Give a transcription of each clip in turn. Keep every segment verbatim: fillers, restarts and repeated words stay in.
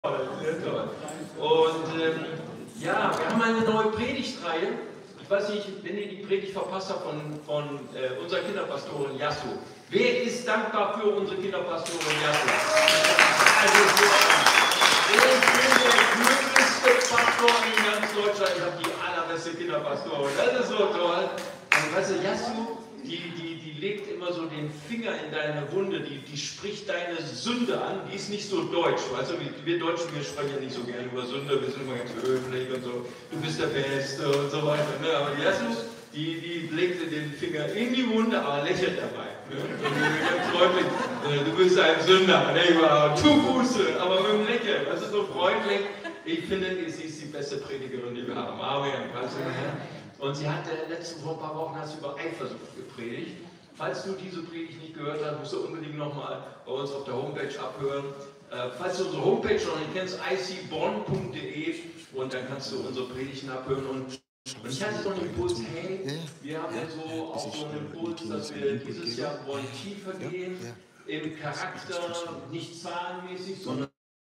Sehr toll. Und ähm, ja, wir haben eine neue Predigtreihe. Ich weiß nicht, wenn ihr die Predigt verpasst habt von, von äh, unserer Kinderpastorin Yasu. Wer ist dankbar für unsere Kinderpastorin Yasu? Also, ich bin der glücklichste Pastor in ganz Deutschland. Ich habe die allerbeste Kinderpastorin. Das ist so toll. Und weißt du, Yasu, die, die, die legt immer so den Finger in deine Wunde, die, die spricht deine Sünde an, die ist nicht so deutsch, weißt du, wir Deutschen, wir sprechen ja nicht so gerne über Sünde, wir sind immer ganz höflich und so, du bist der Beste und so weiter, ne? Aber die Yasu, die, die legte den Finger in die Wunde, aber lächelt dabei, ne? Ganz freundlich, du bist ein Sünder, ne? Tu Buße, aber mit dem Lächeln, das ist so freundlich. Ich finde, sie ist die beste Predigerin, die wir haben. Amen. Weißt du? Und sie hat äh, letzten vor ein paar Wochen hast über Eifersucht gepredigt. Falls du diese Predigt nicht gehört hast, musst du unbedingt nochmal bei uns auf der Homepage abhören. Äh, falls du unsere Homepage noch nicht kennst, i c bonn punkt de, und dann kannst du unsere Predigten abhören. Und, und ich hatte so einen Impuls, hey, wir haben ja so auch so einen Impuls, dass wir dieses Jahr wollen tiefer gehen im Charakter, nicht zahlenmäßig, sondern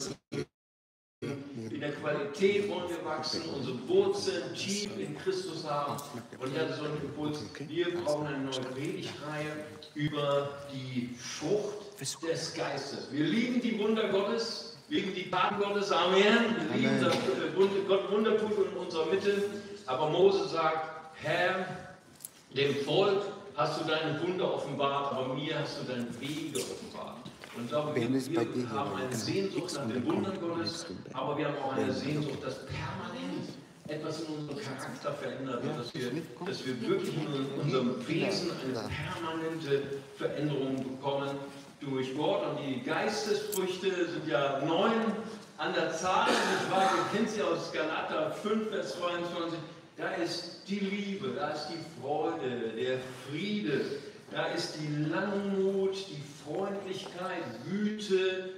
in der Qualität wollen wir wachsen, unsere Wurzeln tief in Christus haben. Und ich hatte so einen Impuls, wir brauchen eine neue Predigtreihe über die Frucht des Geistes. Wir lieben die Wunder Gottes, wir lieben die Taten Gottes, Amen. Wir lieben, dass Gott Wunder tut in unserer Mitte. Aber Mose sagt, Herr, dem Volk hast du deine Wunder offenbart, aber mir hast du deine Wege offenbart. Und ich glaube, wir, wir haben eine Sehnsucht nach den Wundern Gottes, aber wir haben auch eine Sehnsucht, dass permanent etwas in unserem Charakter verändert wird, dass wir, dass wir wirklich in unserem Wesen eine permanente Veränderung bekommen durch Gott. Und die Geistesfrüchte sind ja neun an der Zahl. Ich weiß, ihr kennt sie aus Galater fünf, Vers zweiundzwanzig. Da ist die Liebe, da ist die Freude, der Friede. Da ist die Langmut, die Freundlichkeit, Güte,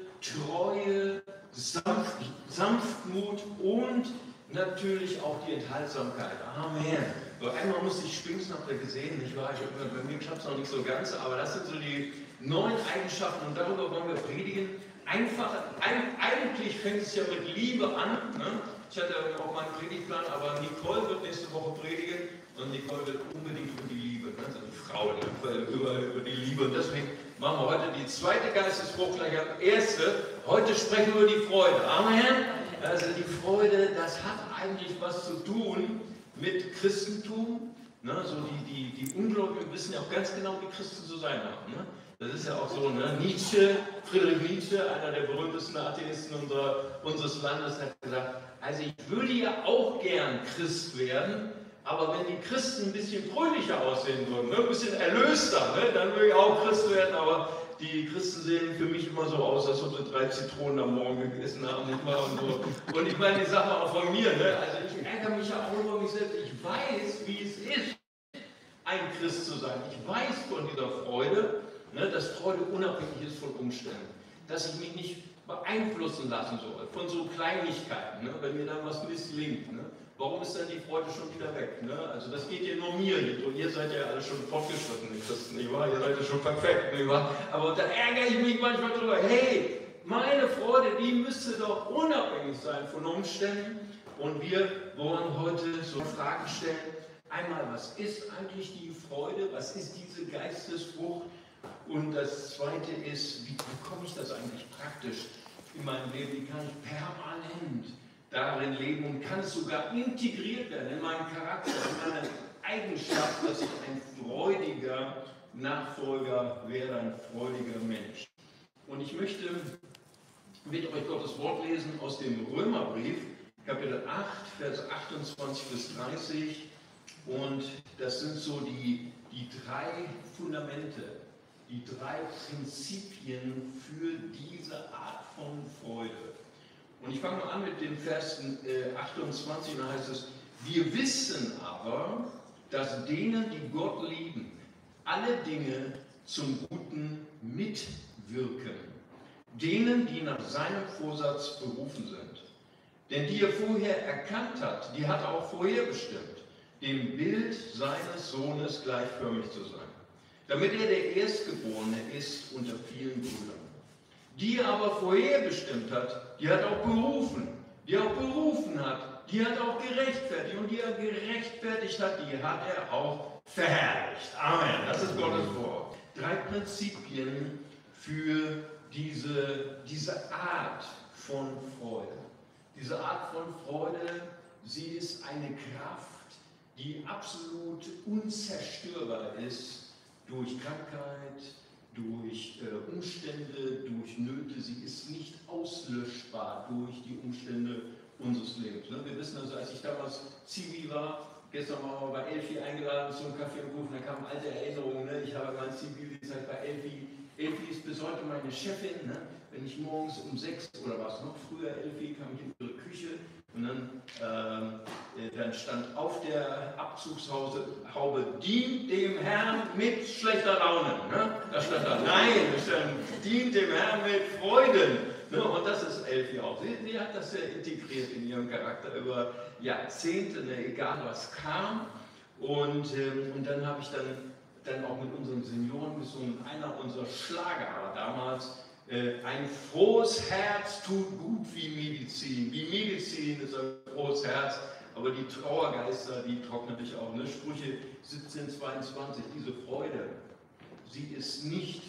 Treue, Sanft, Sanftmut und natürlich auch die Enthaltsamkeit. Amen. So, einmal musste ich Pfingsten, habt ihr gesehen, nicht wahr? Ich, bei mir klappt es noch nicht so ganz, aber das sind so die neun Eigenschaften und darüber wollen wir predigen. Einfach, ein, eigentlich fängt es ja mit Liebe an. Ne? Ich hatte auch meinen Predigtplan, aber Nicole wird nächste Woche predigen und Nicole wird unbedingt über die Liebe, ne? Also die Frau, ne? über, über die Liebe. Und deswegen machen wir heute die zweite Geistesfrucht gleich als erste. Heute sprechen wir über die Freude. Amen. Also die Freude, das hat eigentlich was zu tun mit Christentum. Ne? So die, die, die Ungläubigen wissen ja auch ganz genau, wie Christen zu sein haben. Ne? Das ist ja auch so, ne? Nietzsche, Friedrich Nietzsche, einer der berühmtesten Atheisten unserer, unseres Landes, hat gesagt, also ich würde ja auch gern Christ werden, aber wenn die Christen ein bisschen fröhlicher aussehen würden, ne? Ein bisschen erlöster, ne? Dann würde ich auch Christ werden, aber die Christen sehen für mich immer so aus, als ob sie drei Zitronen am Morgen gegessen haben, nicht wahr? Und, so. Und ich meine die Sache auch von mir, ne? Also ich ärgere mich ja auch über mich selbst, ich weiß, wie es ist, ein Christ zu sein. Ich weiß von dieser Freude, ne, dass Freude unabhängig ist von Umständen, dass ich mich nicht beeinflussen lassen soll von so Kleinigkeiten, ne, wenn mir dann was misslingt. Ne. Warum ist dann die Freude schon wieder weg? Ne? Also das geht ja nur mir nicht und ihr seid ja alle schon fortgeschritten, nicht, das, nicht wahr? Ihr seid ja schon perfekt, nicht wahr? Aber da ärgere ich mich manchmal drüber, hey, meine Freude, die müsste doch unabhängig sein von Umständen und wir wollen heute so Fragen stellen. Einmal, was ist eigentlich die Freude? Was ist diese Geistesfrucht? Und das Zweite ist, wie bekomme ich das eigentlich praktisch in meinem Leben? Wie kann ich permanent darin leben und kann es sogar integriert werden in meinen Charakter, in meine Eigenschaft, dass ich ein freudiger Nachfolger werde, ein freudiger Mensch. Und ich möchte mit euch Gottes Wort lesen aus dem Römerbrief, Kapitel acht, Vers achtundzwanzig bis dreißig. Und das sind so die, die drei Fundamente, die drei Prinzipien für diese Art von Freude. Und ich fange mal an mit dem Vers äh, achtundzwanzig, da heißt es, wir wissen aber, dass denen, die Gott lieben, alle Dinge zum Guten mitwirken, denen, die nach seinem Vorsatz berufen sind. Denn die er vorher erkannt hat, die hat er auch vorherbestimmt, dem Bild seines Sohnes gleichförmig zu sein, damit er der Erstgeborene ist unter vielen Brüdern. die er aber vorherbestimmt hat, die hat auch berufen, die er auch berufen hat, die hat auch gerechtfertigt und die er gerechtfertigt hat, die hat er auch verherrlicht. Amen. Das ist Gottes Wort. Drei Prinzipien für diese, diese Art von Freude. Diese Art von Freude, sie ist eine Kraft, die absolut unzerstörbar ist durch Krankheit, durch äh, Umstände, durch Nöte. Sie ist nicht auslöschbar durch die Umstände unseres Lebens. Ne? Wir wissen also, als ich damals Zivi war, gestern waren wir bei Elfi eingeladen zum Kaffee und Kuchen, da kamen alte Erinnerungen. Ne? Ich habe meine Zivilizeit bei Elfi. Elfi ist bis heute meine Chefin. Ne? Wenn ich morgens um sechs oder was noch früher, Elfi, kam ich in ihre Küche und dann, äh, dann stand auf der Abzugshaube, dient dem Herrn mit schlechter Laune. Ne? Da stand da, nein, da stand, dient dem Herrn mit Freuden. Ne? Und das ist Elfi auch. Sie, sie hat das sehr integriert in ihrem Charakter über Jahrzehnte, ne? Egal was kam. Und, ähm, und dann habe ich dann, dann auch mit unseren Senioren gesungen, einer unserer Schlager war damals, ein frohes Herz tut gut wie Medizin. Wie Medizin ist ein frohes Herz, aber die Trauergeister, die trocknen dich auch. Ne? Sprüche siebzehn zweiundzwanzig, diese Freude, sie ist nicht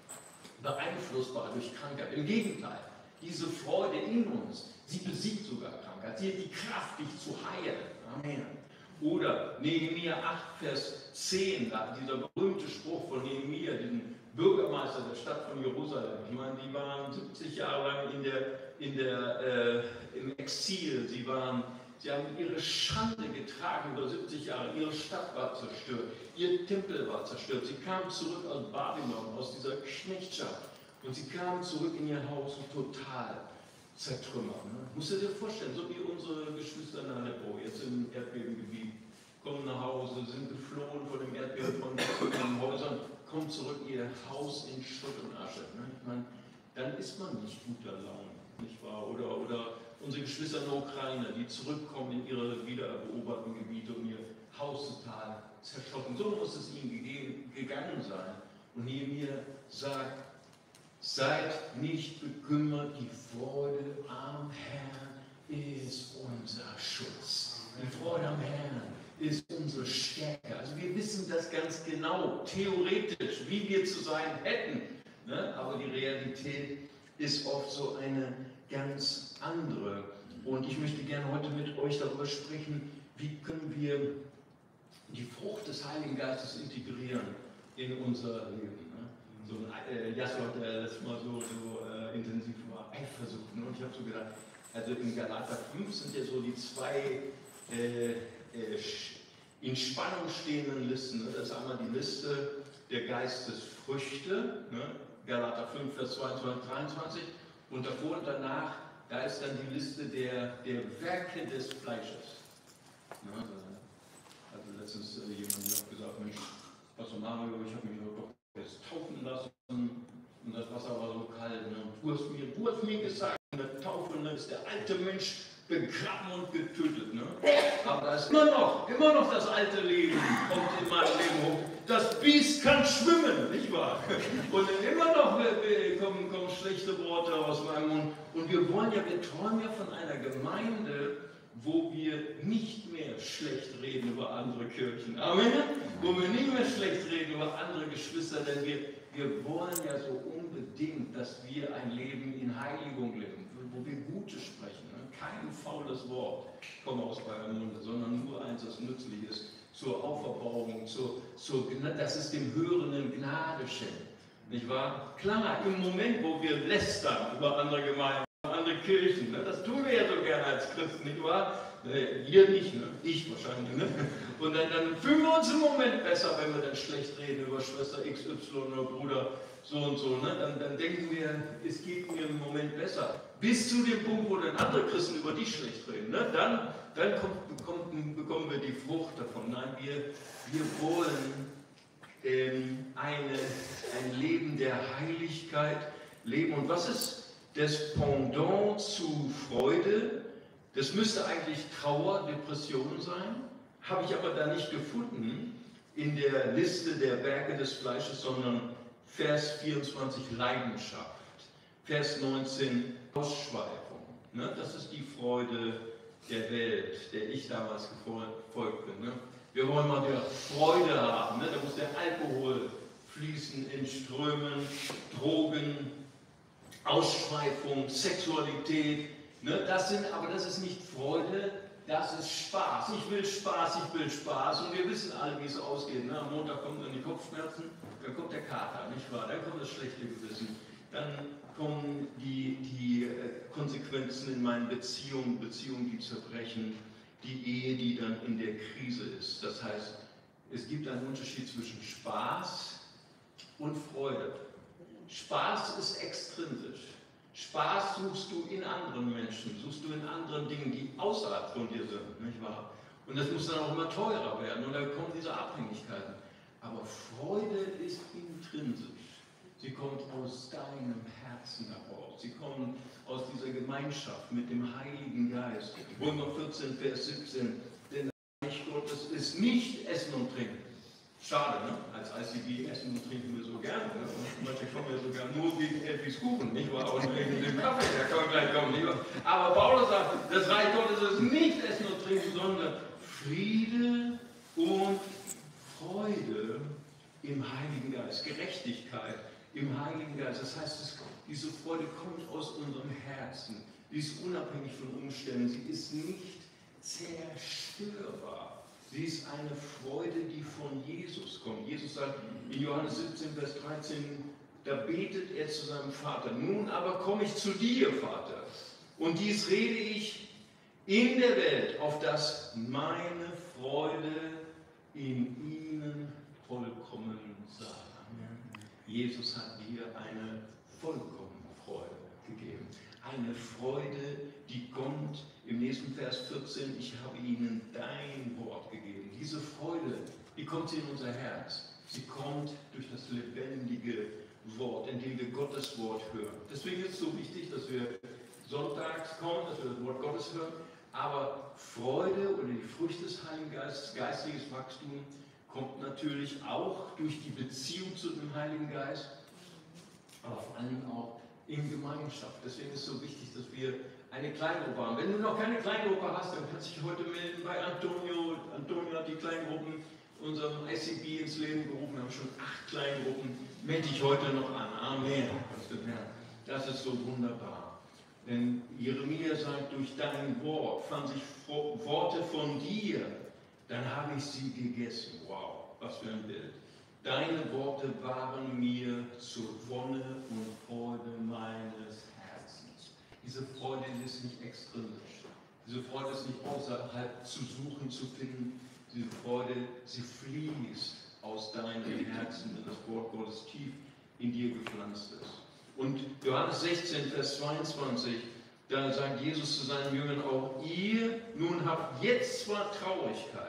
beeinflussbar durch Krankheit. Im Gegenteil, diese Freude in uns, sie besiegt sogar Krankheit. Sie hat die Kraft, dich zu heilen. Amen. Oder Nehemia acht, Vers zehn, dieser berühmte Spruch von Nehemia, diesen Bürgermeister der Stadt von Jerusalem. Ich meine, die waren siebzig Jahre lang in der, in der, äh, im Exil. Sie, waren, sie haben ihre Schande getragen über siebzig Jahre. Ihre Stadt war zerstört. Ihr Tempel war zerstört. Sie kamen zurück aus Babylon, aus dieser Knechtschaft. Und sie kamen zurück in ihr Haus und total zertrümmert. Ne? Musst du dir vorstellen, so wie unsere Geschwister in Aleppo, jetzt im Erdbebengebiet, kommen nach Hause, sind geflohen vor dem Erdbeben von den Häusern, kommen zurück, ihr Haus in Schutt und Asche. Ne? Ich meine, dann ist man nicht guter Laune, nicht wahr? Oder, oder unsere Geschwister in der Ukraine, die zurückkommen in ihre wiedereroberten Gebiete und ihr Haus total zerschossen. So muss es ihnen gegeben, gegangen sein. Und Nehemia sagt, seid nicht bekümmert, die Freude am Herrn ist unser Schutz. Die Freude am Herrn ist unsere Stärke. Also wir wissen das ganz genau, theoretisch, wie wir zu sein hätten. Ne? Aber die Realität ist oft so eine ganz andere. Und ich möchte gerne heute mit euch darüber sprechen, wie können wir die Frucht des Heiligen Geistes integrieren in unser Leben. Ne? So ein äh, Jasper hat äh, das mal so, so äh, intensiv war, Eifersucht. Ne? Und ich habe so gedacht, also in Galater fünf sind ja so die zwei äh, in Spannung stehenden Listen. Das ist einmal die Liste der Geistesfrüchte, ne? Galater fünf, Vers zweiundzwanzig, dreiundzwanzig. Und davor und danach, da ist dann die Liste der, der Werke des Fleisches. Ne? Also letztens äh, jemand hat gesagt, Mensch, Pastor Mario, ich habe mich doch jetzt taufen lassen und das Wasser war so kalt. Ne? Und du hast mir, du hast mir gesagt, in der Taufe ist der alte Mensch begraben und getötet. Ne? Aber da ist immer noch, immer noch das alte Leben, kommt in meinem Leben hoch. Das Biest kann schwimmen, nicht wahr? Und immer noch kommen, kommen schlechte Worte aus meinem Mund. Und wir wollen ja, wir träumen ja von einer Gemeinde, wo wir nicht mehr schlecht reden über andere Kirchen. Amen? Wo wir nicht mehr schlecht reden über andere Geschwister, denn wir, wir wollen ja so unbedingt, dass wir ein Leben in Heiligung leben, wo wir Gutes sprechen. Kein faules Wort kommt aus eurem Munde, sondern nur eins, das nützlich ist zur Auferbauung, zur, zur, das ist dem Hörenden Gnade schenkt. Nicht wahr? Klar, im Moment, wo wir lästern über andere Gemeinden, über andere Kirchen, ne, das tun wir ja so gerne als Christen, nicht wahr? Ne, ihr nicht, ne? Ich wahrscheinlich. Ne? Und dann, dann fühlen wir uns im Moment besser, wenn wir dann schlecht reden über Schwester X Y oder Bruder so und so. Ne? Dann, dann denken wir, es geht mir im Moment besser. Bis zu dem Punkt, wo dann andere Christen über dich schlecht reden. Ne? Dann, dann kommt, kommt, bekommen wir die Frucht davon. Nein, wir, wir wollen ähm, eine, ein Leben der Heiligkeit leben. Und was ist das Pendant zu Freude? Das müsste eigentlich Trauer, Depression sein. Habe ich aber da nicht gefunden in der Liste der Werke des Fleisches, sondern Vers vierundzwanzig, Leidenschaft. Vers neunzehn, Ausschweifung. Ne? Das ist die Freude der Welt, der ich damals gefolgt bin. Ne? Wir wollen mal wieder Freude haben. Ne? Da muss der Alkohol fließen in Strömen, Drogen, Ausschweifung, Sexualität. Ne? Das sind, aber das ist nicht Freude, das ist Spaß. Ich will Spaß, ich will Spaß. Und wir wissen alle, wie es ausgeht. Ne? Am Montag kommen dann die Kopfschmerzen, dann kommt der Kater, nicht wahr? Dann kommt das schlechte Gewissen. Dann kommen die, die Konsequenzen in meinen Beziehungen, Beziehungen, die zerbrechen, die Ehe, die dann in der Krise ist. Das heißt, es gibt einen Unterschied zwischen Spaß und Freude. Spaß ist extrinsisch. Spaß suchst du in anderen Menschen, suchst du in anderen Dingen, die außerhalb von dir sind, nicht wahr? Und das muss dann auch immer teurer werden und dann kommen diese Abhängigkeiten. Aber Freude ist intrinsisch. Sie kommt aus deinem Herzen heraus. Sie kommt aus dieser Gemeinschaft mit dem Heiligen Geist. Römer vierzehn, Vers siebzehn. Denn das Reich Gottes ist nicht Essen und Trinken. Schade, ne? Als I C B essen und trinken wir so gerne. Ne? Manche kommen ja sogar nur wegen Elfis Kuchen, nicht wahr? Und wegen dem Kaffee, der kann gleich kommen, nicht wahr? Aber Paulus sagt, das Reich Gottes ist nicht Essen und Trinken, sondern Friede und Freude im Heiligen Geist, Gerechtigkeit im Heiligen Geist. Das heißt, es, diese Freude kommt aus unserem Herzen. Sie ist unabhängig von Umständen. Sie ist nicht zerstörbar. Sie ist eine Freude, die von Jesus kommt. Jesus sagt in Johannes siebzehn, Vers dreizehn, da betet er zu seinem Vater. Nun aber komme ich zu dir, Vater. Und dies rede ich in der Welt, auf dass meine Freude in ihnen vollkommen sei. Jesus hat dir eine vollkommene Freude gegeben. Eine Freude, die kommt im nächsten Vers vierzehn, ich habe ihnen dein Wort gegeben. Diese Freude, die kommt in unser Herz. Sie kommt durch das lebendige Wort, indem wir Gottes Wort hören. Deswegen ist es so wichtig, dass wir sonntags kommen, dass wir das Wort Gottes hören. Aber Freude oder die Frucht des Heiligen Geistes, geistiges Wachstum, kommt natürlich auch durch die Beziehung zu dem Heiligen Geist, aber vor allem auch in Gemeinschaft. Deswegen ist es so wichtig, dass wir eine Kleingruppe haben. Wenn du noch keine Kleingruppe hast, dann kannst du dich heute melden bei Antonio. Antonio hat die Kleingruppen unserem I C B ins Leben gerufen. Wir haben schon acht Kleingruppen. Melde dich heute noch an. Amen. Das ist so wunderbar. Denn Jeremia sagt, durch dein Wort fand ich Worte von dir, dann habe ich sie gegessen. Wow, was für ein Bild. Deine Worte waren mir zur Wonne und Freude meines Herzens. Diese Freude ist nicht extrinsisch. Diese Freude ist nicht außerhalb zu suchen, zu finden. Diese Freude, sie fließt aus deinem Herzen, wenn das Wort Gottes tief in dir gepflanzt ist. Und Johannes sechzehn, Vers zweiundzwanzig, da sagt Jesus zu seinen Jüngern auch, ihr nun habt jetzt zwar Traurigkeit,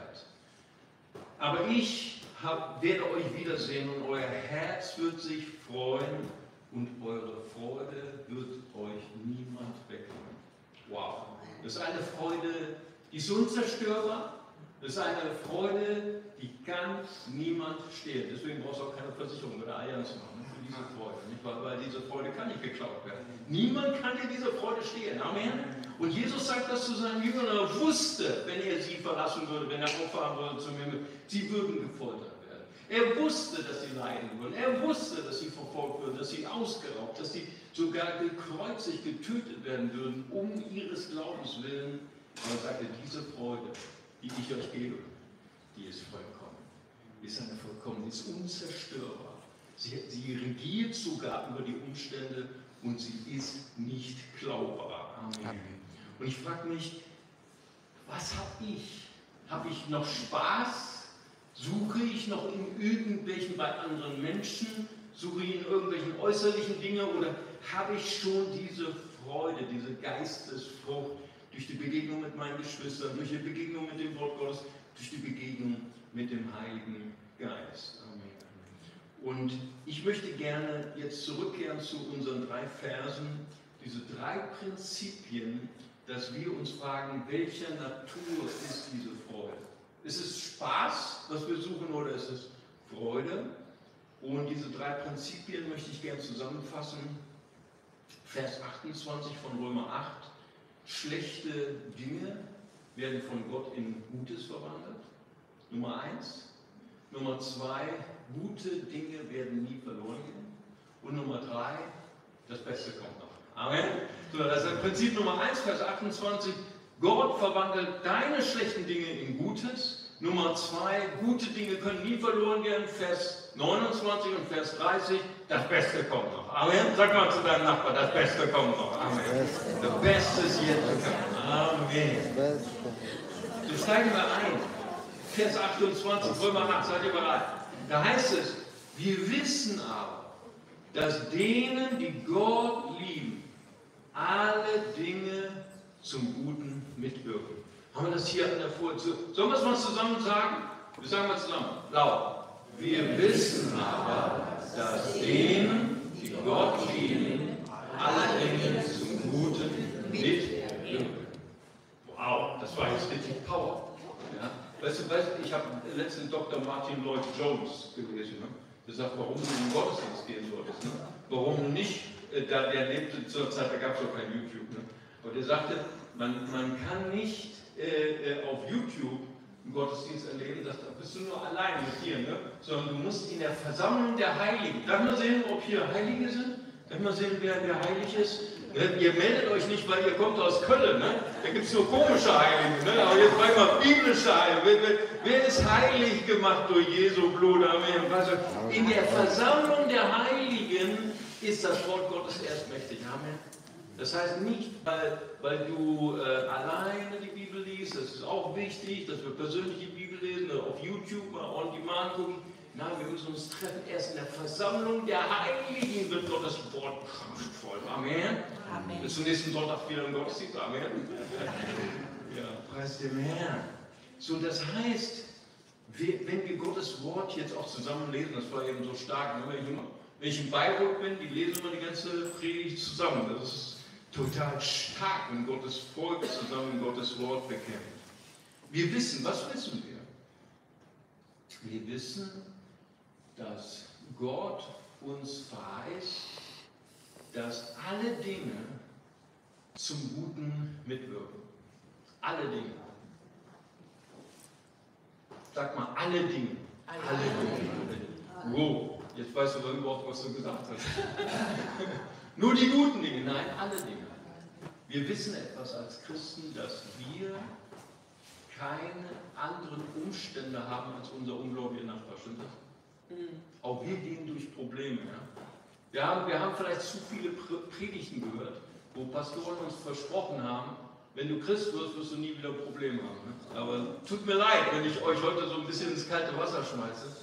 aber ich hab, werde euch wiedersehen und euer Herz wird sich freuen und eure Freude wird euch niemand wegnehmen. Wow, das ist eine Freude, die ist unzerstörbar. Das ist eine Freude, die kann niemand stehlen. Deswegen brauchst du auch keine Versicherung oder Allianz machen für diese Freude. Nicht? Weil, weil diese Freude kann nicht geklaut werden. Niemand kann dir diese Freude stehlen. Amen. Und Jesus sagt das zu seinen Jüngern. Er wusste, wenn er sie verlassen würde, wenn er auffahren würde zum Himmel, sie würden gefoltert werden. Er wusste, dass sie leiden würden. Er wusste, dass sie verfolgt würden, dass sie ausgeraubt, dass sie sogar gekreuzigt, getötet werden würden, um ihres Glaubens willen. Aber er sagte, diese Freude, die ich euch gebe, die ist vollkommen. Die ist eine vollkommen, die ist unzerstörbar. Sie, sie regiert sogar über die Umstände und sie ist nicht klaubar. Amen. Amen. Und ich frage mich, was habe ich? Habe ich noch Spaß? Suche ich noch in irgendwelchen bei anderen Menschen? Suche ich in irgendwelchen äußerlichen Dingen? Oder habe ich schon diese Freude, diese Geistesfrucht, durch die Begegnung mit meinen Geschwistern, durch die Begegnung mit dem Wort Gottes, durch die Begegnung mit dem Heiligen Geist. Amen. Und ich möchte gerne jetzt zurückkehren zu unseren drei Versen, diese drei Prinzipien, dass wir uns fragen, welcher Natur ist diese Freude? Ist es Spaß, was wir suchen, oder ist es Freude? Und diese drei Prinzipien möchte ich gerne zusammenfassen. Vers achtundzwanzig von Römer acht, schlechte Dinge werden von Gott in Gutes verwandelt. Nummer eins. Nummer zwei, gute Dinge werden nie verloren gehen. Und Nummer drei, das Beste kommt noch. Amen. So, das ist Prinzip Nummer eins, Vers achtundzwanzig. Gott verwandelt deine schlechten Dinge in Gutes. Nummer zwei, gute Dinge können nie verloren gehen. Vers neunundzwanzig und Vers dreißig, das Beste kommt noch. Amen. Sag mal zu deinem Nachbarn, das Beste kommt noch. Amen. Das Beste ist jetzt gekommen. Amen. So steigen wir ein. Vers achtundzwanzig, Römer acht, seid ihr bereit? Da heißt es, wir wissen aber, dass denen, die Gott lieben, alle Dinge zum Guten mitwirken. Haben wir das hier an der Folie? Sollen wir es mal zusammen sagen? Wir sagen mal zusammen. Laut. Wir wissen aber, dass denen, die Gott lieben, alle Dinge zum Guten mitwirken. Wow, das war jetzt richtig Power. Ja? Weißt du, weißt du, ich habe letztens Doktor Martin Lloyd Jones gelesen. Ne? Der sagt, warum du in den Gottesdienst gehen solltest. Ne? Warum nicht, äh, da, der lebte zur Zeit, da gab es auch kein YouTube. Ne? Aber der sagte, man, man kann nicht äh, auf YouTube einen Gottesdienst erleben, da bist du nur allein mit dir, ne? Sondern du musst in der Versammlung der Heiligen. Darf man sehen, ob hier Heilige sind? Darf man sehen, wer, wer heilig ist? Ne? Ihr meldet euch nicht, weil ihr kommt aus Köln, ne? Da gibt es nur komische Heilige, ne? Aber jetzt mal mal biblische Heilige. Wer, wer, wer ist heilig gemacht durch Jesu Blut? Amen. Also in der Versammlung der Heiligen ist das Wort Gottes erst mächtig. Amen. Das heißt nicht, weil, weil du äh, alleine die Bibel liest, das ist auch wichtig, dass wir persönlich die Bibel lesen, oder auf YouTube mal on demand gucken. Nein, wir müssen uns treffen. Erst in der Versammlung der Heiligen wird Gottes Wort kraftvoll. Amen. Amen. Bis zum nächsten Sonntag wieder im Gottesdienst. Amen. Ja, preis dem Herrn. So, das heißt, wir, wenn wir Gottes Wort jetzt auch zusammen lesen, das war eben so stark, wenn ich, immer, wenn ich im Beiburg bin, die lesen immer die ganze Predigt zusammen. Das ist total stark, wenn Gottes Volk zusammen Gottes Wort bekennt. Wir wissen, was wissen wir? Wir wissen, dass Gott uns verheißt, dass alle Dinge zum Guten mitwirken. Alle Dinge. Sag mal, alle Dinge. Alle, alle Dinge. Wow, jetzt weißt du überhaupt, was du gesagt hast. Nur die guten Dinge, nein, alle Dinge. Wir wissen etwas als Christen, dass wir keine anderen Umstände haben als unser ungläubiger Nachbar. Stimmt das? Mhm. Auch wir gehen durch Probleme. Ja? Wir, haben, wir haben vielleicht zu viele Predigten gehört, wo Pastoren uns versprochen haben, wenn du Christ wirst, wirst du nie wieder Probleme haben. Ne? Aber tut mir leid, wenn ich euch heute so ein bisschen ins kalte Wasser schmeiße.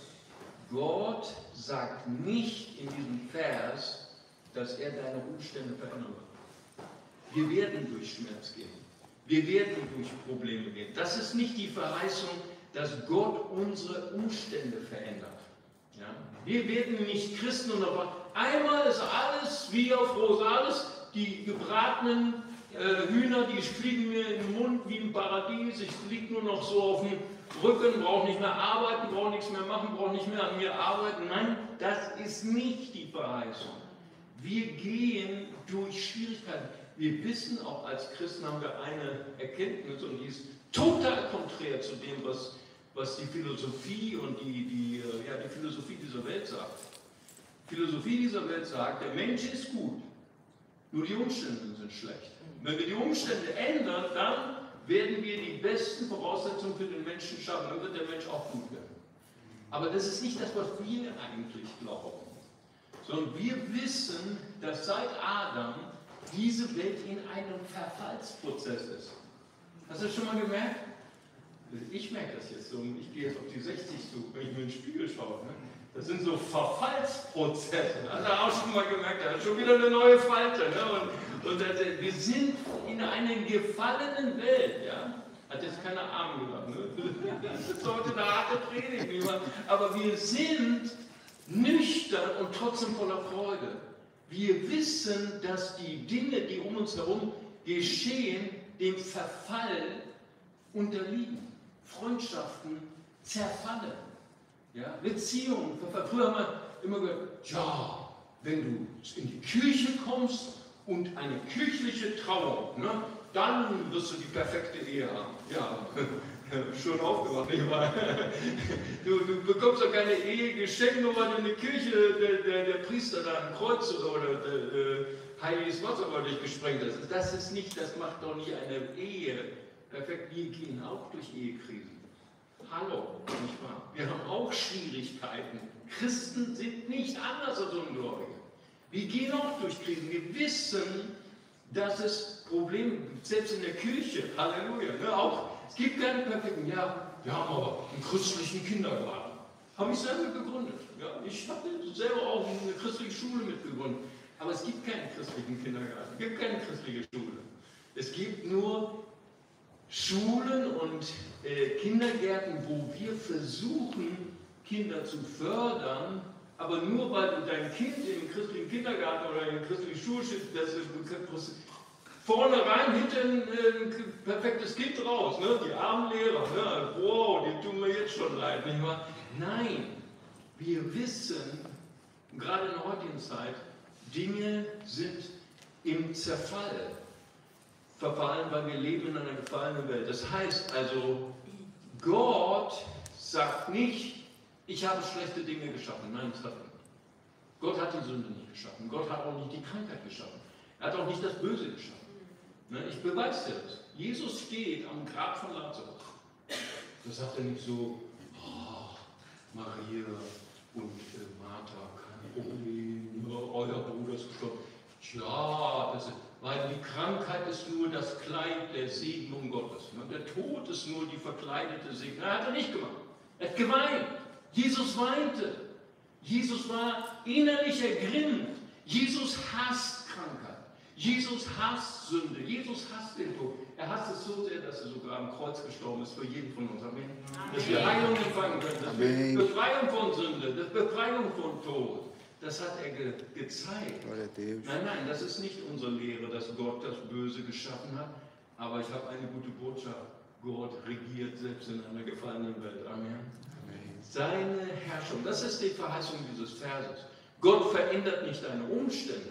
Gott sagt nicht in diesem Vers, dass er deine Umstände verändern wird. Wir werden durch Schmerz gehen. Wir werden durch Probleme gehen. Das ist nicht die Verheißung, dass Gott unsere Umstände verändert. Ja? Wir werden nicht Christen und auf einmal ist alles wie auf Rosen, alles die gebratenen äh, Hühner, die fliegen mir in den Mund wie im Paradies. Ich liege nur noch so auf dem Rücken, brauche nicht mehr arbeiten, brauche nichts mehr machen, brauche nicht mehr an mir arbeiten. Nein, das ist nicht die Verheißung. Wir gehen durch Schwierigkeiten. Wir wissen, auch als Christen haben wir eine Erkenntnis und die ist total konträr zu dem, was, was die Philosophie und die, die, ja, die Philosophie dieser Welt sagt. Die Philosophie dieser Welt sagt, der Mensch ist gut, nur die Umstände sind schlecht. Wenn wir die Umstände ändern, dann werden wir die besten Voraussetzungen für den Menschen schaffen, dann wird der Mensch auch gut werden. Aber das ist nicht das, was wir eigentlich glauben. Sondern wir wissen, dass seit Adam diese Welt in einem Verfallsprozess ist. Hast du das schon mal gemerkt? Ich merke das jetzt so, ich gehe jetzt auf die sechzig zu, wenn ich mir in den Spiegel schaue. Ne? Das sind so Verfallsprozesse. Hast du auch schon mal gemerkt, da ist schon wieder eine neue Falte. Ne? Und, und das, wir sind in einer gefallenen Welt. Ja? Hat jetzt keine Arme gemacht. Ne? Das ist heute eine harte Predigt. Aber wir sind nüchtern und trotzdem voller Freude. Wir wissen, dass die Dinge, die um uns herum geschehen, dem Verfall unterliegen. Freundschaften zerfallen. Ja? Beziehungen. Früher haben wir immer gehört, ja, wenn du in die Kirche kommst und eine kirchliche Trauung, ne? Dann wirst du die perfekte Ehe haben. Ja, schon aufgewacht, nicht wahr? Du, du bekommst doch keine Ehe geschenkt, nur weil du in der Kirche der, der, der Priester da ein Kreuz oder, oder der, heiliges Wasser über dich gesprengt hast. Das ist nicht, das macht doch nicht eine Ehe perfekt. Wir gehen auch durch Ehekrisen. Hallo, nicht wahr? Wir haben auch Schwierigkeiten. Christen sind nicht anders als Ungläubige. Wir gehen auch durch Krisen. Wir wissen, dass es Probleme gibt, selbst in der Kirche. Halleluja. Ne? Auch, es gibt keine perfekten. Ja, wir haben aber einen christlichen Kindergarten. Habe ich selber gegründet. Ja, ich habe selber auch eine christliche Schule mitgegründet. Aber es gibt keinen christlichen Kindergarten. Es gibt keine christliche Schule. Es gibt nur Schulen und äh, Kindergärten, wo wir versuchen, Kinder zu fördern, aber nur weil du dein Kind im christlichen Kindergarten oder in der christlichen Schule schickst, dass du vorne rein, hinten ein äh, perfektes Kind raus, ne? Die armen Lehrer, ne? Wow, die tun mir jetzt schon leid, nicht wahr? Nein, wir wissen, gerade in der heutigen Zeit, Dinge sind im Zerfall verfallen, weil wir leben in einer gefallenen Welt. Das heißt also, Gott sagt nicht, ich habe schlechte Dinge geschaffen. Nein, das hat er nicht. Gott hat die Sünde nicht geschaffen. Gott hat auch nicht die Krankheit geschaffen. Er hat auch nicht das Böse geschaffen. Ne, ich beweise dir das. Jesus steht am Grab von Lazarus. Da sagt er nicht so, oh, Maria und äh, Martha, kein Problem, euer Bruder ist gestorben. Tja, das ist, weil die Krankheit ist nur das Kleid der Segnung Gottes. Ne? Der Tod ist nur die verkleidete Segnung. Er hat er nicht gemacht. Er hat geweint. Jesus weinte. Jesus war innerlich ergrimmt. Jesus hasst Krankheit. Jesus hasst Sünde. Jesus hasst den Tod. Er hasst es so sehr, dass er sogar am Kreuz gestorben ist für jeden von uns. Amen. Amen. Dass wir Heilung empfangen können. Dass Amen. Wir Befreiung von Sünde, dass Befreiung von Tod. Das hat er ge gezeigt. Nein, nein, das ist nicht unsere Lehre, dass Gott das Böse geschaffen hat. Aber ich habe eine gute Botschaft. Gott regiert selbst in einer gefallenen Welt. Amen. Amen. Seine Herrschung, das ist die Verheißung dieses Verses. Gott verändert nicht deine Umstände.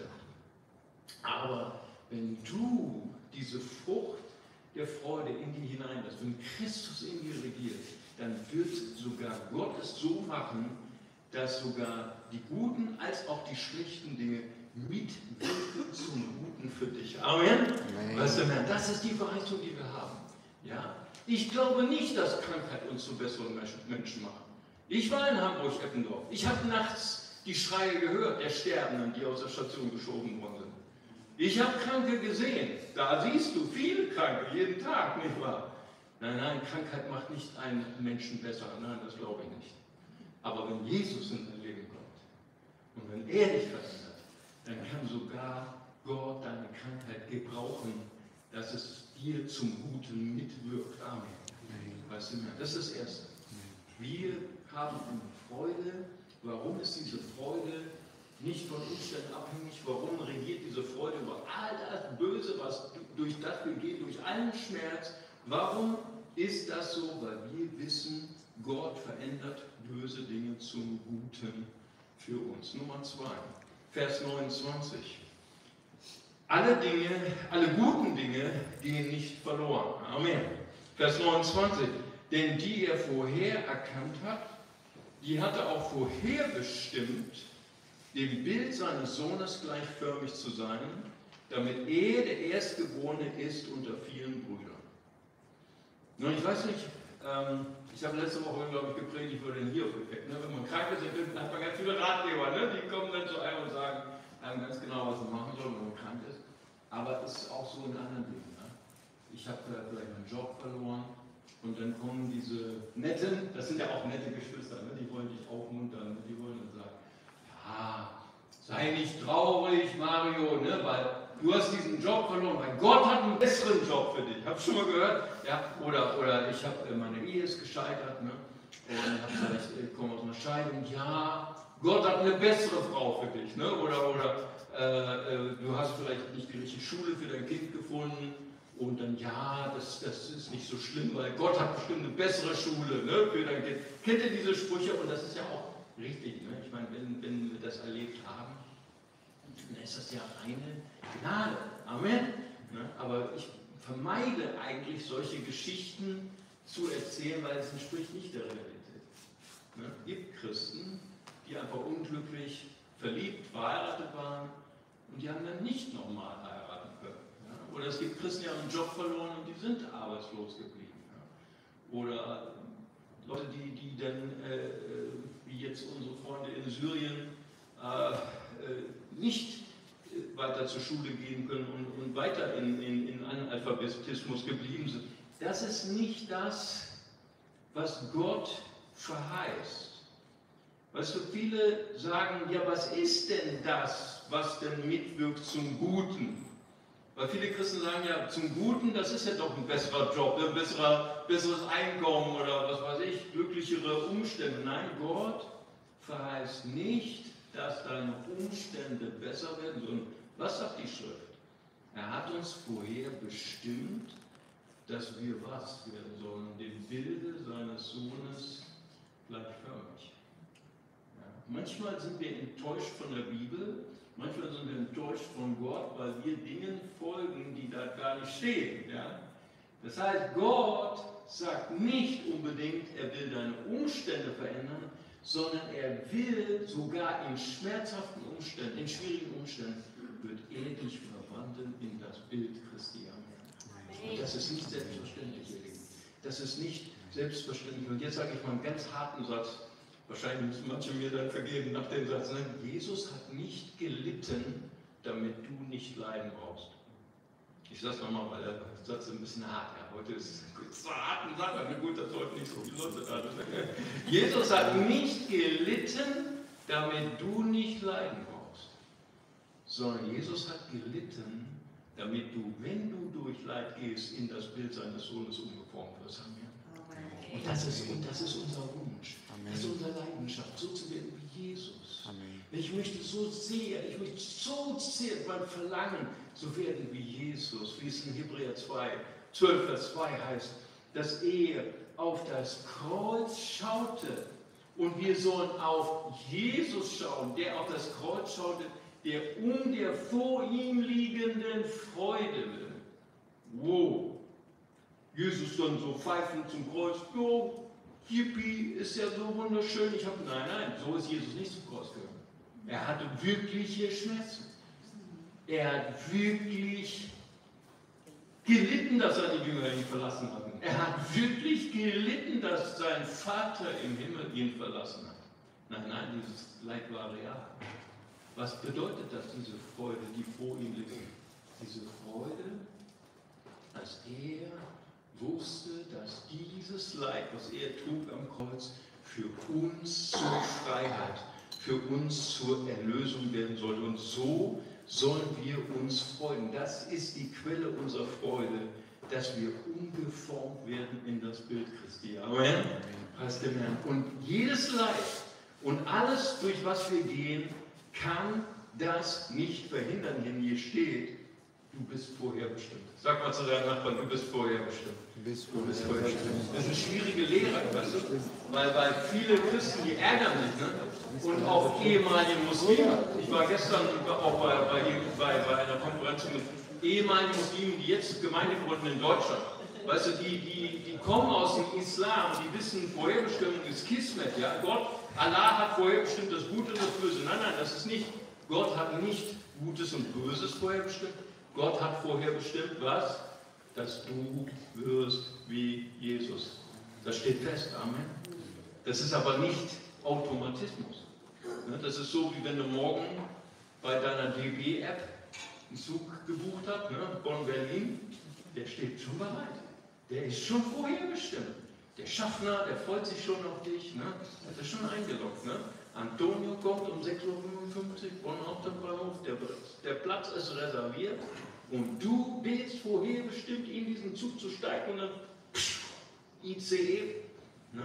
Aber wenn du diese Frucht der Freude in dir hineinlässt, wenn Christus in dir regiert, dann wird sogar Gott es so machen, dass sogar die guten als auch die schlechten Dinge mitwirken zum Guten für dich. Amen. Amen. Weißt du, das ist die Verheißung, die wir haben. Ja? Ich glaube nicht, dass Krankheit uns zu besseren Menschen macht. Ich war in Hamburg-Eppendorf. Ich habe nachts die Schreie gehört, der Sterbenden, die aus der Station geschoben worden sind. Ich habe Kranke gesehen. Da siehst du viele Kranke, jeden Tag, nicht wahr? Nein, nein, Krankheit macht nicht einen Menschen besser. Nein, das glaube ich nicht. Aber wenn Jesus in dein Leben kommt und wenn er dich verändert, dann kann sogar Gott deine Krankheit gebrauchen, dass es dir zum Guten mitwirkt. Amen. Weißt du, das ist das Erste. Wir haben eine Freude. Warum ist diese Freude nicht von Umständen abhängig? Warum regiert diese Freude über all das Böse, was durch das wir gehen, durch allen Schmerz? Warum ist das so? Weil wir wissen, Gott verändert böse Dinge zum Guten für uns. Nummer zwei, Vers neunundzwanzig. Alle Dinge, alle guten Dinge gehen nicht verloren. Amen. Vers neunundzwanzig. Denn die er vorher erkannt hat, die hat er auch vorher bestimmt, dem Bild seines Sohnes gleichförmig zu sein, damit er der Erstgeborene ist unter vielen Brüdern. Nun, ich weiß nicht, ähm, ich habe letzte Woche, glaube ich, gepredigt über den Hiob-Effekt. Ne? Wenn man krank ist, dann hat man ganz viele Ratgeber, ne? Die kommen dann zu einem und sagen einem ganz genau, was man machen soll, wenn man krank ist. Aber es ist auch so in anderen Dingen. Ne? Ich habe vielleicht meinen Job verloren und dann kommen diese netten, das sind ja auch nette Geschwister, ne? Die wollen dich aufmuntern, ne? Die wollen dann sagen, ja, sei nicht traurig, Mario, ne? Weil du hast diesen Job verloren, weil Gott hat einen besseren Job für dich. Habt ihr schon mal gehört? Ja, oder, oder ich habe, meine Ehe ist gescheitert, ne? Und habe gesagt, ich komme aus einer Scheidung. Ja, Gott hat eine bessere Frau für dich, ne? Oder, oder äh, äh, du hast vielleicht nicht die richtige Schule für dein Kind gefunden. Und dann, ja, das, das ist nicht so schlimm, weil Gott hat bestimmt eine bessere Schule, ne, für dein Kind. Kennt ihr diese Sprüche? Und das ist ja auch richtig, ne? Ich meine, wenn, wenn wir das erlebt haben, dann ist das ja reine Gnade. Amen. Ne? Aber ich vermeide eigentlich solche Geschichten zu erzählen, weil es entspricht nicht der Realität. Ne? Es gibt Christen, die einfach unglücklich verliebt, verheiratet waren und die haben dann nicht nochmal heiraten können. Ja? Oder es gibt Christen, die haben einen Job verloren und die sind arbeitslos geblieben. Ja? Oder Leute, die, die dann, äh, wie jetzt unsere Freunde in Syrien, äh, äh, nicht weiter zur Schule gehen können und, und weiter in, in, in Analphabetismus geblieben sind. Das ist nicht das, was Gott verheißt. Weißt du, viele sagen, ja, was ist denn das, was denn mitwirkt zum Guten? Weil viele Christen sagen ja, zum Guten, das ist ja doch ein besserer Job, ein besserer, besseres Einkommen oder was weiß ich, glücklichere Umstände. Nein, Gott verheißt nicht, dass deine Umstände besser werden, sondern was sagt die Schrift? Er hat uns vorher bestimmt, dass wir was werden sollen, dem Bilde seines Sohnes gleichförmig. Ja. Manchmal sind wir enttäuscht von der Bibel, manchmal sind wir enttäuscht von Gott, weil wir Dingen folgen, die da gar nicht stehen. Ja. Das heißt, Gott sagt nicht unbedingt, er will deine Umstände verändern, sondern er will sogar in schmerzhaften Umständen, in schwierigen Umständen, wird er dich verwandeln in das Bild Christi. Amen. Und das ist nicht selbstverständlich, ihr Lieben. Das ist nicht selbstverständlich. Und jetzt sage ich mal einen ganz harten Satz. Wahrscheinlich müssen manche mir dann vergeben nach dem Satz. Ne? Jesus hat nicht gelitten, damit du nicht leiden brauchst. Ich sage es nochmal, weil der Satz ist ein bisschen hart. Ja, heute ist es zwar hart und aber gut, dass heute nicht so viele Leute da sind. Jesus hat nicht gelitten, damit du nicht leiden brauchst. Sondern Jesus hat gelitten, damit du, wenn du durch Leid gehst, in das Bild seines Sohnes umgeformt wirst. Amen. Und das ist, und das ist unser Wunsch. Amen. Das ist unsere Leidenschaft, so zu werden wie Jesus. Amen. Ich möchte so sehr, ich möchte so sehr mein Verlangen, so werden wie Jesus, wie es in Hebräer zwei, zwölf, Vers zwei heißt, dass er auf das Kreuz schaute und wir sollen auf Jesus schauen, der auf das Kreuz schaute, der um der vor ihm liegenden Freude willen. Wow! Jesus dann so pfeifend zum Kreuz, jo, yippie, ist ja so wunderschön. Ich habe, nein, nein, so ist Jesus nicht zum Kreuz gegangen. Er hatte wirkliche Schmerzen. Er hat wirklich gelitten, dass seine Jünger ihn verlassen hatten. Er hat wirklich gelitten, dass sein Vater im Himmel ihn verlassen hat. Nein, nein, dieses Leid war real. Was bedeutet das, diese Freude, die vor ihm liegt? Diese Freude, dass er wusste, dass dieses Leid, was er trug am Kreuz, für uns zur Freiheit, für uns zur Erlösung werden sollte. Und so sollen wir uns freuen. Das ist die Quelle unserer Freude, dass wir umgeformt werden in das Bild Christi. Amen. Preis dem Herrn. Und jedes Leid und alles, durch was wir gehen, kann das nicht verhindern. Denn hier steht, du bist vorherbestimmt. Sag mal zu deinem Nachbarn, du bist vorherbestimmt. Du bist vorherbestimmt. Das ist eine schwierige Lehre, weißt du? Weil, weil viele Christen, die ärgern sich, ne? Und auch ehemalige Muslime. Ich war gestern auch bei, bei, bei, bei einer Konferenz mit ehemaligen Muslimen, die jetzt Gemeinde gründen in Deutschland. Weißt du, die, die, die kommen aus dem Islam, die wissen, Vorherbestimmung ist Kismet. Ja? Gott, Allah hat vorherbestimmt das Gute und das Böse. Nein, nein, das ist nicht. Gott hat nicht Gutes und Böses vorherbestimmt. Gott hat vorherbestimmt, was? Dass du wirst wie Jesus. Das steht fest, Amen. Das ist aber nicht Automatismus. Das ist so, wie wenn du morgen bei deiner D B-App einen Zug gebucht hast, ne? Bonn-Berlin, der steht schon bereit. Der ist schon vorherbestimmt. Der Schaffner, der freut sich schon auf dich, ne? Hat er schon eingeloggt. Ne? Antonio kommt um sechs Uhr fünfundfünfzig, Bonn Hauptbahnhof, der, der Platz ist reserviert und du bist vorherbestimmt, in diesen Zug zu steigen und dann psch, I C E. Ne?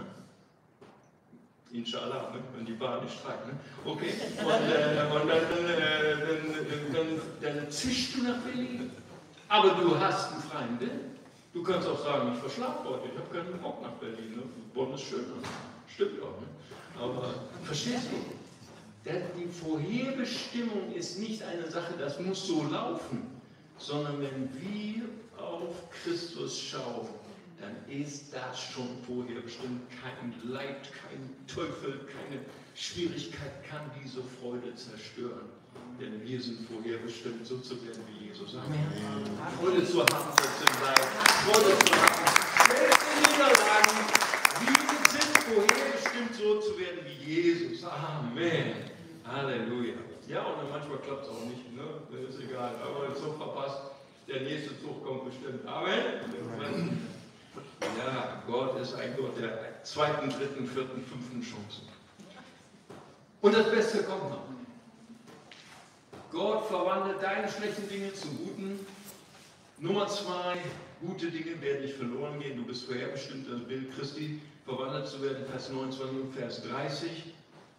Inshallah, ne? Wenn die Bahn nicht streikt. Ne? Okay, und, äh, und dann, äh, dann, dann, dann, dann zischst du nach Berlin. Aber du hast einen freien Willen. Du kannst auch sagen, ich verschlafe heute, ich habe keinen Bock nach Berlin. Ne? Bonn ist schön, ne? Stimmt auch. Ne? Aber verstehst du? Denn die Vorherbestimmung ist nicht eine Sache, das muss so laufen, sondern wenn wir auf Christus schauen, dann ist das schon vorherbestimmt. Kein Leid, kein Teufel, keine Schwierigkeit kann diese Freude zerstören. Denn wir sind vorherbestimmt, so zu werden wie Jesus. Amen. Amen. Freude zu haben, so zu sein. Freude zu haben. Schwere Niederlagen. Wir sind vorherbestimmt, so zu werden wie Jesus. Amen. Halleluja. Ja, und dann manchmal klappt es auch nicht. Ne? Ist egal. Aber der Zug verpasst. Der nächste Zug kommt bestimmt. Amen. Ja, Gott ist ein Gott der zweiten, dritten, vierten, fünften Chancen. Und das Beste kommt noch. Gott verwandelt deine schlechten Dinge zu guten. Nummer zwei, gute Dinge werden nicht verloren gehen. Du bist vorherbestimmt, das Bild Christi verwandelt zu werden. Vers neunundzwanzig und Vers dreißig.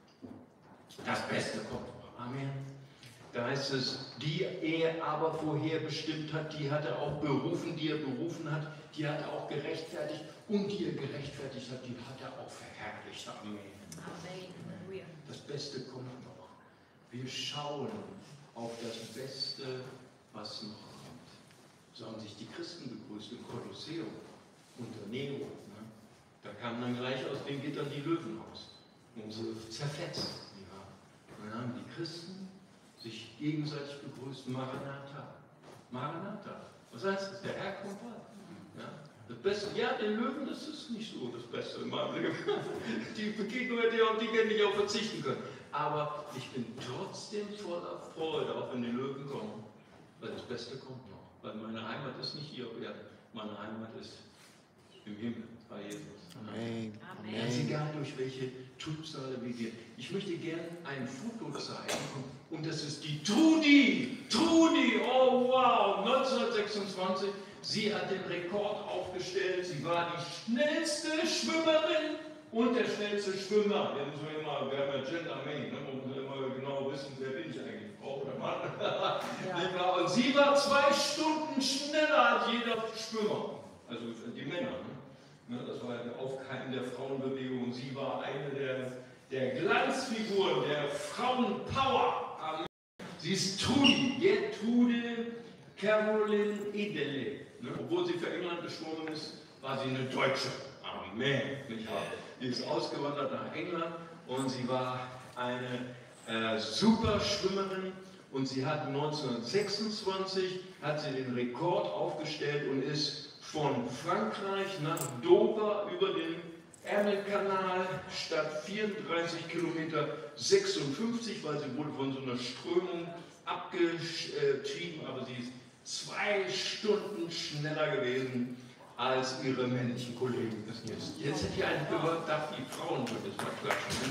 Das Beste kommt noch. Amen. Da heißt es, die er aber vorherbestimmt hat, die hat er auch berufen, die er berufen hat, die hat er auch gerechtfertigt und die er gerechtfertigt hat, die hat er auch verherrlicht. Amen. Amen. Das Beste kommt noch. Wir schauen auf das Beste, was noch kommt. So haben sich die Christen begrüßt im Kolosseum unter Nero. Ne? Da kamen dann gleich aus den Gittern die Löwen raus und sie zerfetzt. Ja. Und dann haben die Christen sich gegenseitig begrüßt. Maranatha. Maranatha. Was heißt das? Der Herr kommt bald. Ja? Das Beste, ja, den Löwen, das ist nicht so das Beste in meinem Leben. Die Begegnung hätte ich auf die hätte ich auch verzichten können. Aber ich bin trotzdem voller Freude, auch wenn die Löwen kommen, weil das Beste kommt noch. Weil meine Heimat ist nicht hier auf Erden. Meine Heimat ist im Himmel, bei Jesus. Amen. Amen. Ganz egal, durch welche Trübsale wir gehen. Ich möchte gerne ein Foto zeigen. Und das ist die Trudi. Trudi, oh wow, neunzehnhundertsechsundzwanzig. Sie hat den Rekord aufgestellt. Sie war die schnellste Schwimmerin und der schnellste Schwimmer. Wir müssen immer, wir haben ja Gender Main, ne? Man muss immer genau wissen, wer bin ich eigentlich, Frau oder Mann. Ja. Und sie war zwei Stunden schneller als jeder Schwimmer. Also die Männer. Ne? Das war ein Aufkeimen der Frauenbewegung. Und sie war eine der, der Glanzfiguren der Frauenpower. Amen. Sie ist Trudi, Gertrude Caroline Edele. Ne? Obwohl sie für England geschwommen ist, war sie eine Deutsche. Amen. Nicht wahr? Sie ist ausgewandert nach England und sie war eine äh, super Schwimmerin und sie hat neunzehnhundertsechsundzwanzig hat sie den Rekord aufgestellt und ist von Frankreich nach Dover über den Ärmelkanal statt vierunddreißig Kilometer sechsundfünfzig, weil sie wurde von so einer Strömung abgetrieben, aber sie ist zwei Stunden schneller gewesen als ihre männlichen Kollegen. Jetzt, jetzt hätte ich einen gehört, darf die Frauen heute mal klatschen.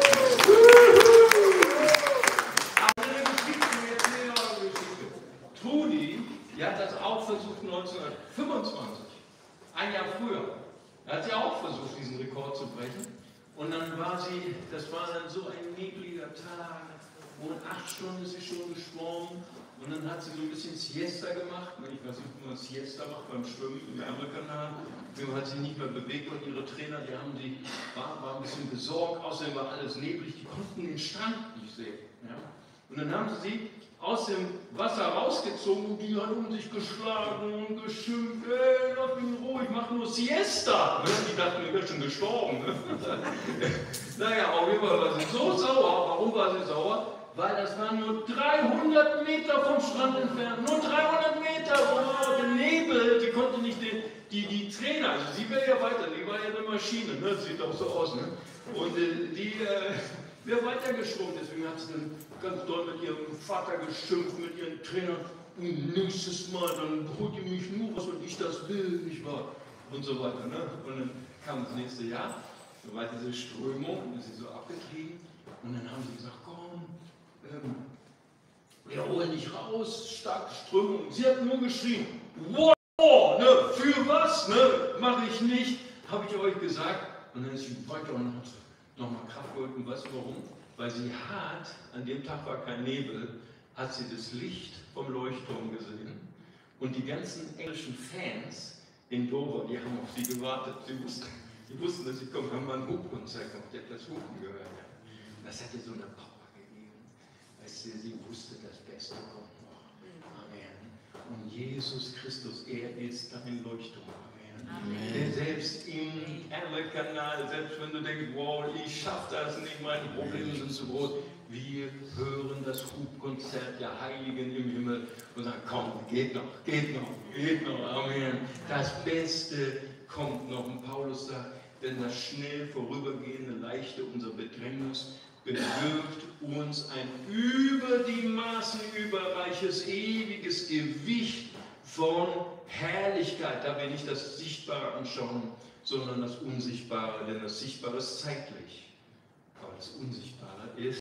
Aber eine Geschichte, jetzt eine Geschichte. Trudi, die hat das auch versucht neunzehnhundertfünfundzwanzig, ein Jahr früher. Da hat sie auch versucht, diesen Rekord zu brechen. Und dann war sie, das war dann so ein nebliger Tag, und acht Stunden ist sie schon geschwommen. Und dann hat sie so ein bisschen Siesta gemacht. Ich weiß nicht, wie man Siesta macht beim Schwimmen im Ärmelkanal. Dann hat sie nicht mehr bewegt und ihre Trainer, die haben sie, waren, waren ein bisschen besorgt. Außerdem war alles neblig, die konnten den Strand nicht sehen. Ja? Und dann haben sie sie aus dem Wasser rausgezogen und die hat um sich geschlagen und geschimpft. Ey, lass mich in Ruhe, ich mache nur Siesta. Die dachten, ich wäre schon gestorben. Naja, auf jeden Fall war sie so sauer. Warum war sie sauer? Weil das waren nur dreihundert Meter vom Strand entfernt. Nur dreihundert Meter. Oh, der Nebel, die konnte nicht den, die, die Trainer, also sie wäre ja weiter, die war ja eine Maschine, ne? Sieht auch so aus. Ne? Und äh, die äh, wäre weiter geschwommen. Deswegen hat sie dann ganz doll mit ihrem Vater geschimpft, mit ihren Trainern. Und nächstes Mal, dann holt ihr mich nur was, wenn ich das will, nicht wahr? Und so weiter. Ne? Und dann kam das nächste Jahr. Da war diese Strömung, und ist sie so abgetrieben. Und dann haben sie gesagt, komm, ähm, wir holen dich raus, starke Strömung. Und sie hat nur geschrien, wow, ne, für was, ne, mache ich nicht, habe ich euch gesagt. Und dann ist sie weiter und hat nochmal Kraft geholt. Und weißt du warum? Weil sie hat, an dem Tag war kein Nebel, hat sie das Licht vom Leuchtturm gesehen. Und die ganzen englischen Fans in Dover, die haben auf sie gewartet. Sie wussten, die wussten dass sie kommen, haben mal ein Hubkonzert gemacht, der hat das Hupen gehört. Das hätte so eine Power gegeben. Wisst ihr, sie wusste, das Beste kommt noch. Amen. Und Jesus Christus, er ist dein Leuchtturm. Amen. Der selbst im Erle-Kanal, selbst wenn du denkst, wow, ich schaffe das nicht, meine Probleme sind zu groß, wir hören das Hubkonzert der Heiligen im Himmel und sagen, komm, geht noch, geht noch, geht noch, Amen. Das Beste kommt noch. Und Paulus sagt, denn das schnell vorübergehende Leichte unserer Bedrängnis bewirkt uns ein über die Maßen überreiches, ewiges Gewicht von Herrlichkeit, da wir nicht das Sichtbare anschauen, sondern das Unsichtbare, denn das Sichtbare ist zeitlich, aber das Unsichtbare ist